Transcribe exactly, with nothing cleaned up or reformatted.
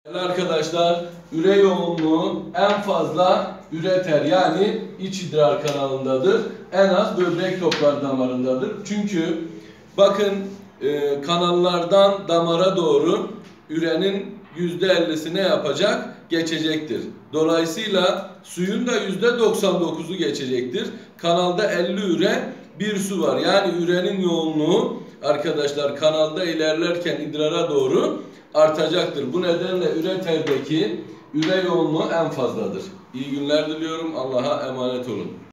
Arkadaşlar, üre yoğunluğu en fazla üreter, yani iç idrar kanalındadır. En az böbrek toplar damarındadır. Çünkü bakın e, kanallardan damara doğru ürenin yüzde ellisi ne yapacak? Geçecektir. Dolayısıyla suyun da yüzde doksan dokuzu geçecektir. Kanalda elli üre, bir su var. Yani ürenin yoğunluğu arkadaşlar kanalda ilerlerken idrara doğru artacaktır. Bu nedenle üreterdeki üre yoğunluğu en fazladır. İyi günler diliyorum. Allah'a emanet olun.